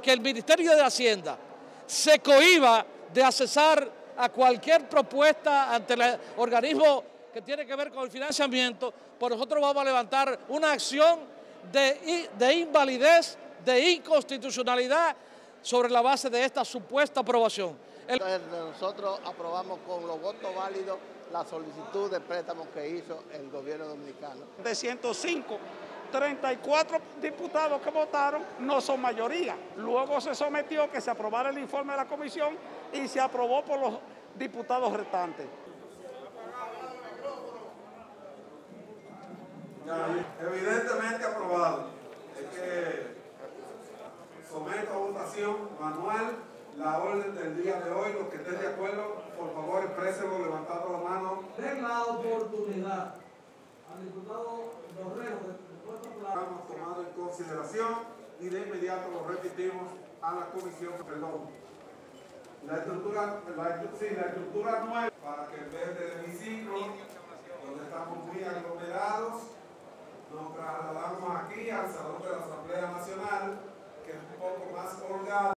Que el Ministerio de Hacienda se cohíba de accesar a cualquier propuesta ante el organismo que tiene que ver con el financiamiento, pues nosotros vamos a levantar una acción de invalidez, de inconstitucionalidad sobre la base de esta supuesta aprobación. Nosotros aprobamos con los votos válidos la solicitud de préstamo que hizo el gobierno dominicano. De 105, 34 diputados que votaron no son mayoría. Luego se sometió que se aprobara el informe de la comisión y se aprobó por los diputados restantes. Evidentemente aprobado. Es que someto a votación manual la orden del día de hoy. Los que estén de acuerdo, por favor, exprésenlo levantando la mano. Den la oportunidad al diputado Dorrego del Puerto Plata. Hemos tomado en consideración y de inmediato lo remitimos a la comisión. Perdón. La estructura nueva para que en vez del hemiciclo, donde estamos muy aglomerados, nos trasladamos aquí al Salón de la Asamblea Nacional, que es un poco más holgado.